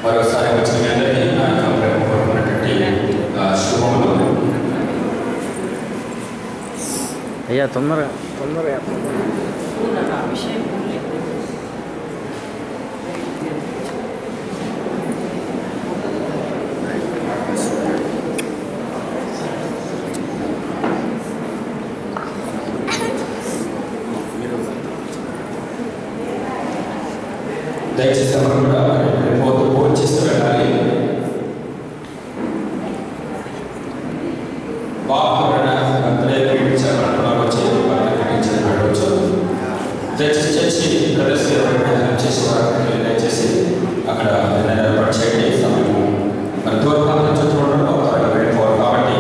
మరోసారి వచ్చిన మీ అందరికీ నా యొక్క ప్రేమపూర్వకమైనటువంటి శుభములు. అయ్యా తొందరగా దయచేసి ఎవరు కూడా ఫోన్ చేస్తూ వెళ్ళాలి. దయచేసి చేసి ప్రదర్శన చేసేవారు దయచేసి అక్కడ ఏర్పాటు చేయండి. సమయం మరి దూరం నుంచి చూడడం అక్కడ వెళ్ళిపోవాలి కాబట్టి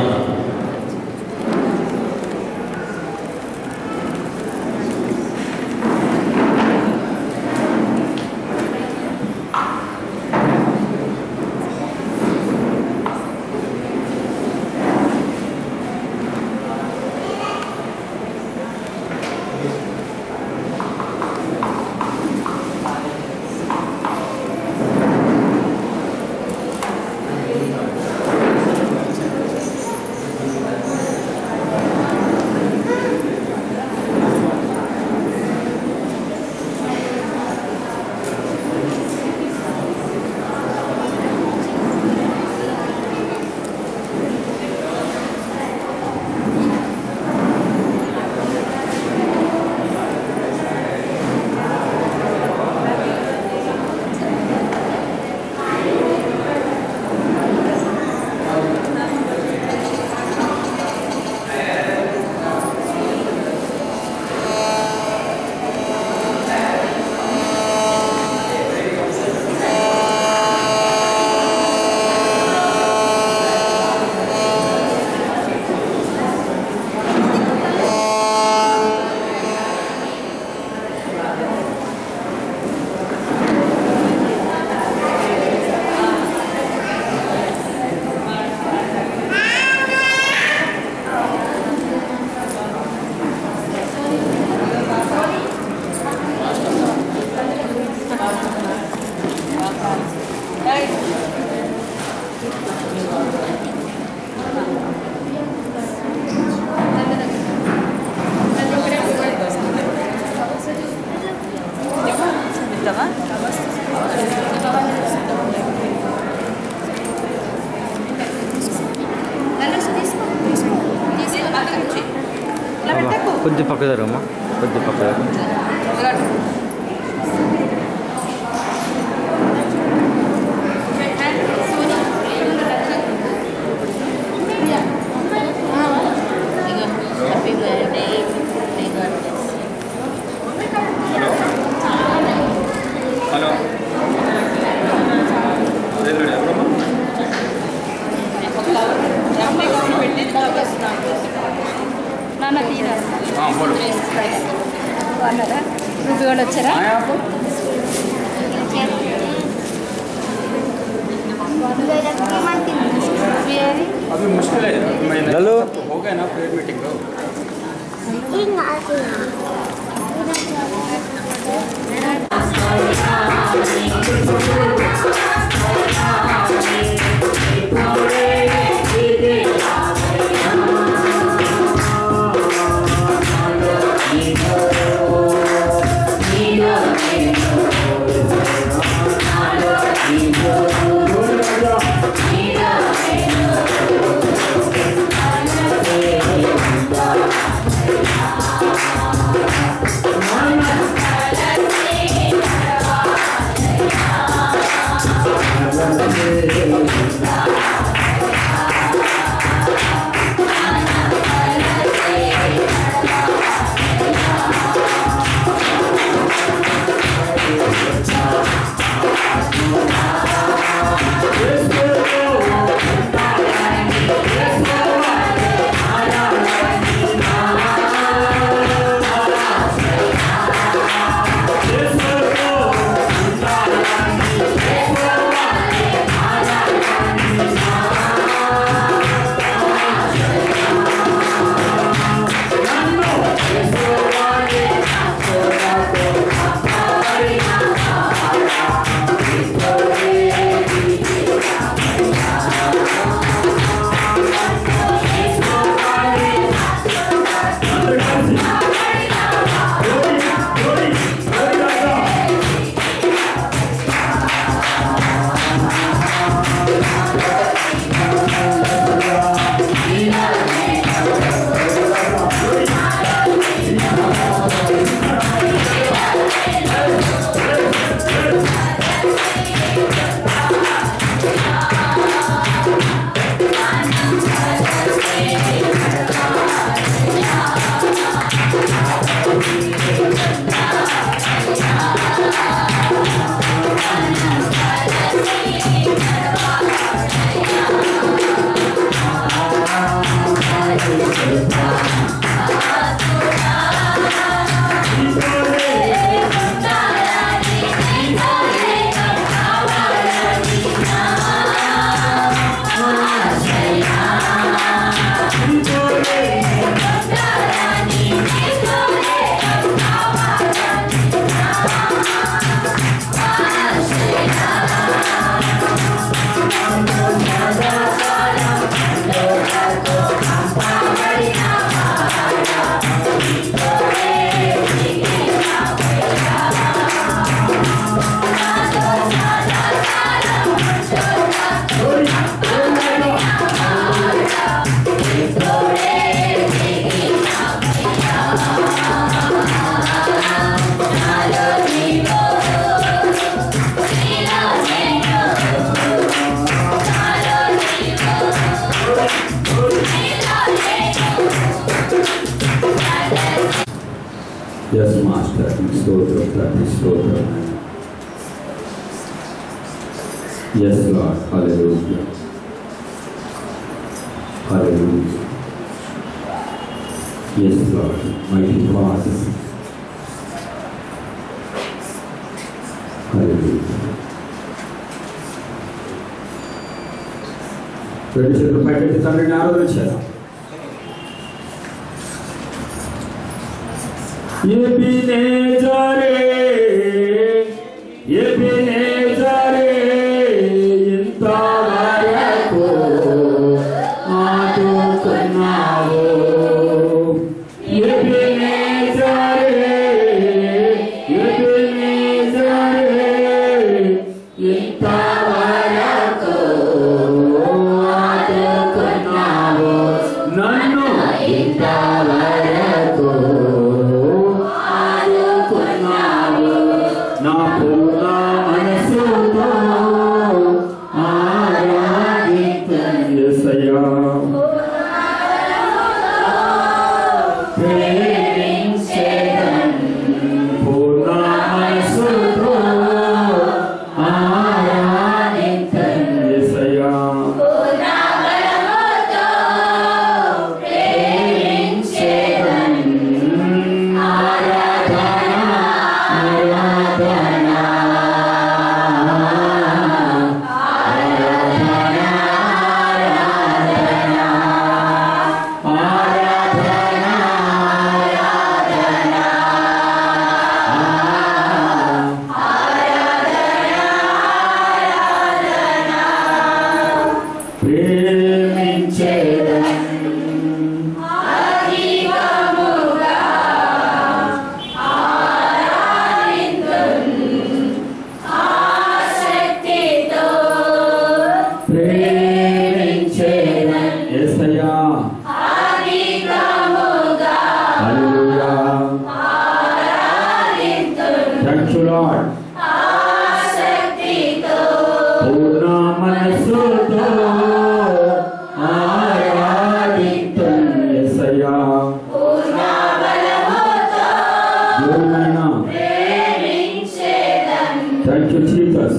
కొద్ది పక్క జరగమ్మా, కొద్ది పక్క వచ్చారా? अभी मुश्किल है, हेलो हो गया ना प्रेयर मीटिंग को। Yeah. స్తోత్రం. Yes, Lord. Hallelujah. Hallelujah. Yes, Lord. Mighty Father. Hallelujah. రెండు చేతులు పైకెత్తి తండ్రిని ఆరాధించారు. ఎబినేజరే ఇంతవరకు ఆదుకున్నావు. ఎబినేజరే ఇంతవరకు ఆదుకున్నావు. నన్ను ఇంతవరకు నా పూర్ణ మనసుతో ఆరాధించు యేసయ్యా. పూర్ణ మనసుతో ఆరాధించు యేసయ్యా. Thank you, Jesus.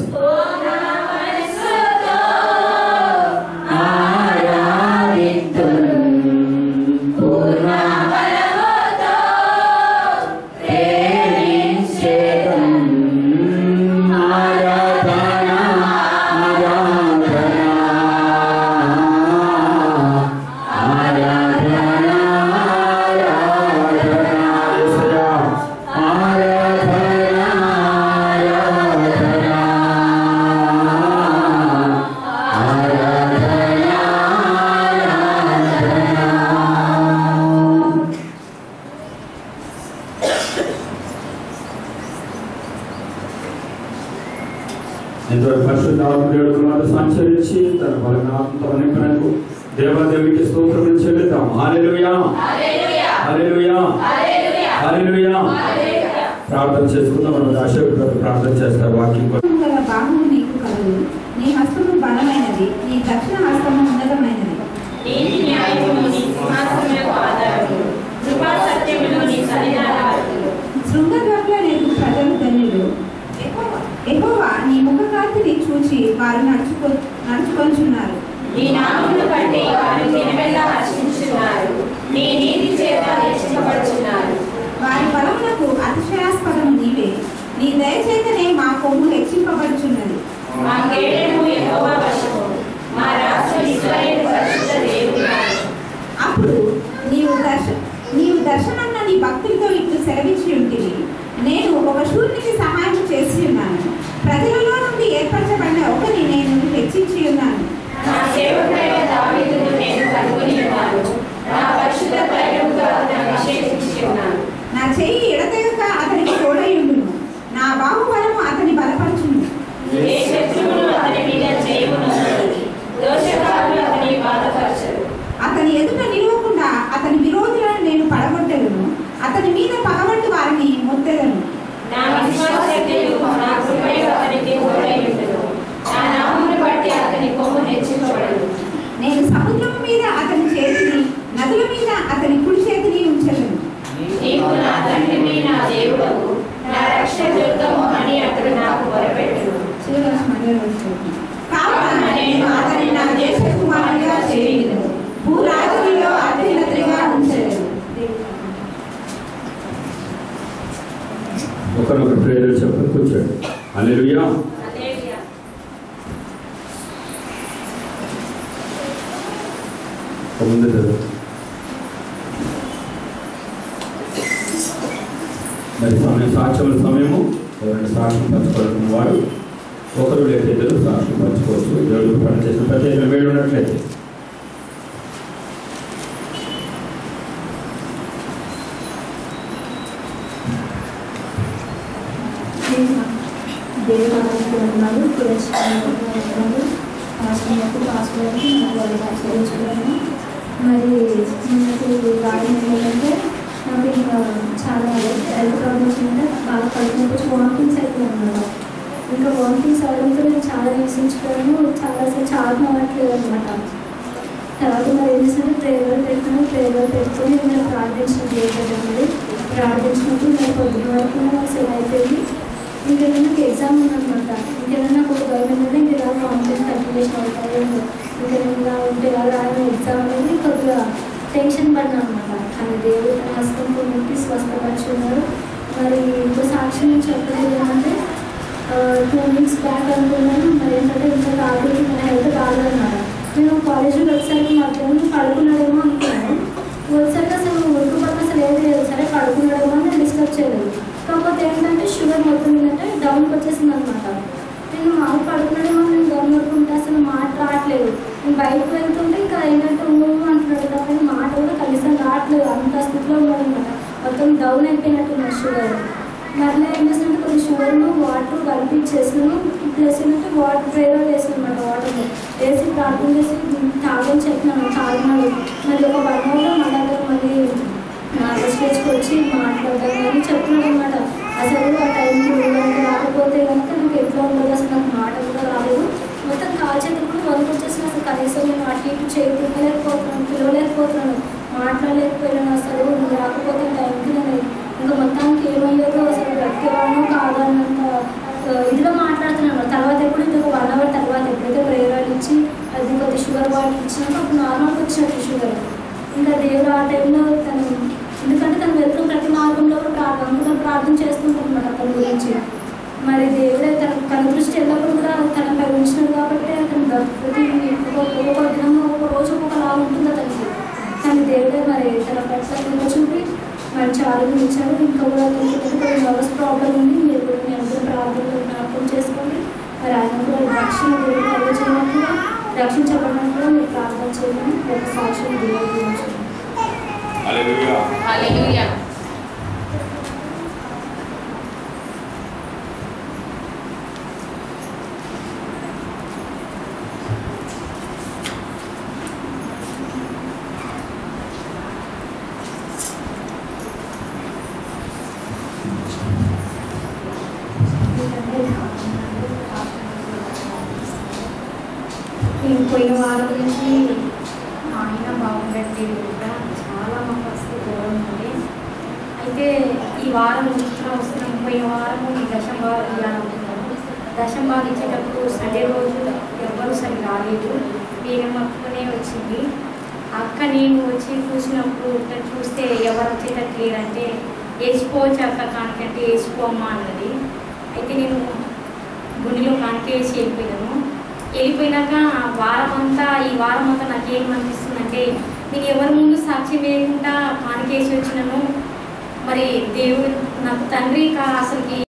సంచరించి తన బలనాత్మతో నింపినందుకు దేవాదేవికి స్తోత్రం చెల్లిద్దాం. హల్లెలూయా, హల్లెలూయా, హల్లెలూయా. ప్రార్థన చేసుకుందాం. మనం ఆశీర్వాద ప్రార్థన చేస్తారు. వాక్యం బాహువు నీకు కలుగు, నీ హస్తము బలమైనది, నీ దక్షిణ హస్తము ఉన్నతమైనది. శృంగద్రవ్య నీకు ప్రజలు ధన్యులు. యెహోవా నీ ముఖకాంతిని చూచి వారు నడుచుకొంచున్నారు. నీ నామమును బట్టి వారు దినమెల్లా హర్షించున్నారు. నీ నీతి చేత హెచ్చింపబడుచున్నారు. వారి బలములకు అతిశయాస్పదము నీవే, నీ దయచేతనే మా కొమ్ము హెచ్చింపబడుచున్నది. మా కేడెము యెహోవా వశము, మా రాజు ఇశ్రాయేలు పరిశుద్ధ దేవుడు. అప్పుడు నీవు దర్శనన్న నీ భక్తులతో ఇట్లు సెలవిచ్చి ఉంటివి, నేను ఒక శూరునికి సహాయం చేసి ఉన్నాను, ప్రజలలో నుండి ఏర్పరచబడిన ఒకరిని నేను హెచ్చించి ఉన్నాను. నా సేవకుడైన దావీదును నేను కనుగొని ఉన్నాను. నా పరిశుద్ధ పైరముగా అతన్ని అభిషేకించి ఉన్నాను. నా చెయ్యి ఎడతెగక అతనికి తోడై ఉండును, నా బాహుబలము అతని బలపరచును. ఏ కావున నేను అతని నా దేశ కుమారునిగా చేయలేదు, భూరాజులలో అత్యున్నతిగా ఉంచలేదు. ఒకరొకరు ప్రేరణ చెప్పని కూర్చోండి. హల్లెలూయా. ముందు మరి సాక్ష్యముల సమయము ఎవరైనా సాక్ష్యం పంచుకోవాలనుకున్న వారు ఒకరు లేదా ఇద్దరు సాక్ష్యం పంచుకోవచ్చు. దేవుడు పని చేసిన ప్రత్యేక వేడు ఉన్నట్లయితే దేవుడు పాస్వర్డ్కి నాకు వాళ్ళు ఆచరించుకున్నాను. మరి నిన్నటి వారం ఏంటంటే నాకు ఇంకా చాలా హెల్త్ ప్రాబ్లమ్స్ ఉంటే బాగా కడుపునొచ్చి వామిటింగ్స్ అయిపోయింది. ఇంకా వామిటింగ్స్ అవడంతో నేను చాలా నివసించుకోవడము చాలా అవ్వట్లేదు అనమాట. తర్వాత మరి ఏం చేస్తాను, ప్రేయర్ పెట్టుకొని నేను ప్రార్థించినప్పుడు ప్రార్థించినప్పుడు నేను పొద్దున వరకు అసలు అయిపోయింది. ఇంకేమైనా నాకు ఎగ్జామ్ ఉందనమాట. ఇంకేమైనా నాకు ఒక భయం ఏంటంటే ఇంకేలా కాన్ఫిడెన్స్ కంటిన్యూషన్ అవుతాయి, ఇంకేమైనా ఉంటే అలా ఎగ్జామ్ అనేది కొద్దిగా టెన్షన్ పడినా అనమాట. కానీ దేవుడు తన హస్తంతో నింపి స్వస్థపరుచున్నారు. మరి ఇంకో సాక్షి నేను చెప్పలేదు ఏంటంటే 2 weeks బ్యాక్ అనుకున్నాను. మరి ఏంటంటే ఇంకా రాత్రికి మన హెల్త్ బాగాలన్నమాట. నేను కాలేజీలో వచ్చేసరికి మధ్యాహ్నం పడుకున్నాడేమో అనుకున్నాను. వచ్చేసరికి అసలు ఒడ్డు పట్ల అసలు ఏది లేదు. సరే పడుకున్నాడేమో అని నేను డిస్టర్బ్ చేయలేదు. కాకపోతే ఏంటంటే షుగర్ మొత్తం ఏంటంటే డౌన్కి వచ్చేసింది అనమాట. నేను మాకు పడుకున్నాడేమో నేను డౌన్ పడుకుంటే అసలు మాట రావట్లేదు. నేను బయటకు వెళ్తుంటే ఇంకా ఏంటంటే అంటున్నాడు తప్ప మాట కూడా కనీసం రావట్లేదు. అంత స్థితిలో ఉన్నాడనమాట. మొత్తం డౌన్ అయిపోయినట్టున్నాడు షుగర్. మళ్ళీ ఏం చేసినట్టు కొన్ని షుగర్ను వాటర్ కలిపించేసినాను. ప్లస్ ఏంటంటే వాటర్ ప్రేయర్ వేసాను అనమాట. వాటర్ వేసి ప్రార్థన చేసి తాగని చెప్పినాను. తాగినాడు. మళ్ళీ ఒక 1 hour మా దగ్గర మళ్ళీ స్టేజ్కి వచ్చి మాట్లాడడం అని చెప్తున్నాడు అనమాట. అసలు ఆ టైంకి రాకపోతే కనుక నాకు ఎట్లా ఉండదు, అసలు నాకు మాట కూడా రాలేదు. మొత్తం కాల్ చేతులు కూడా వరకు వచ్చేసిన అసలు కనీసం నేను అటు ఇటు చేయలేకపోతున్నాను, పిలవలేకపోతున్నాను, మాట్లాడలేకపోయినాను. అసలు నువ్వు రాకపోతే టైంకి నేను ఇంకా మొత్తానికి ఏమయ్యేదో అసలు బ్రతికేవానో కాదా అన్నంత ఇదిలో మాట్లాడుతున్నాను. తర్వాత ఎప్పుడు ఇంకొక 1 hour తర్వాత ఎప్పుడైతే ప్రేయర్ ఇచ్చి అది కొద్ది షుగర్ వాటర్ ఇచ్చినాక అప్పుడు నార్మల్గా వచ్చినట్టు షుగర్. ఇంకా దేవుడు ఆ టైంలో తను ఎందుకంటే తను వెళ్తున్న ప్రతి మార్గంలో ప్రార్థన చేస్తుంటాను అనమాట తన గురించి. మరి దేవుడే తన దృష్టి ఎల్లప్పుడు కూడా తనపై ఉంచినాడు కాబట్టి అతను ప్రతి ఒక్కొక్క దినం ఒక్కొక్క రోజు ఒక్కొక్కలా ఉంటుంది అతనికి. కానీ దేవుడే మరి తన పట్ల చూపి మరి చాలా ఇచ్చాడు. ఇంకా కూడా కొన్ని నర్వస్ ప్రాబ్లం ఉంది. మీరు కూడా మీ అందరూ ప్రార్థనలు జ్ఞాపకం చేసుకోండి. మరి ఆయన కూడా రక్షణ దేవుడు కలిగించినట్టుగా రక్షించబడినట్టుగా మీరు ప్రార్థన చేయమని ఒక సాక్ష్యం దేవుడు గురించి. హల్లెలూయా. హల్లెలూయా. పోయిన వారం నుంచి ఆయన బాగుండట్లేదు. చాలా మా పరిస్థితి దూరం ఉంది. అయితే ఈ వారం వస్తున్నాం. పోయిన వారము ఈ దశంభాగం ఇవ్వాలనుకున్నాము. దశంభాగం ఇచ్చేటప్పుడు సండే రోజు ఎవరు సరి రాలేదు. వేరే మొక్కనే వచ్చింది. అక్క నేను వచ్చి చూసినప్పుడు చూస్తే ఎవరు వచ్చేటట్టు లేదంటే వేసిపోవచ్చు అక్క కానికంటే వేసిపోమ్మా అన్నది. అయితే నేను గుడిలో కానికే వేసి వెళ్ళిపోయినాక ఈ వారం అంతా నాకేమనిపిస్తుందంటే నేను ఎవరి ముందు సాక్షి వేయకుండా కానికేసి వచ్చినాను. మరి దేవుడు నాకు తండ్రి అసలుకి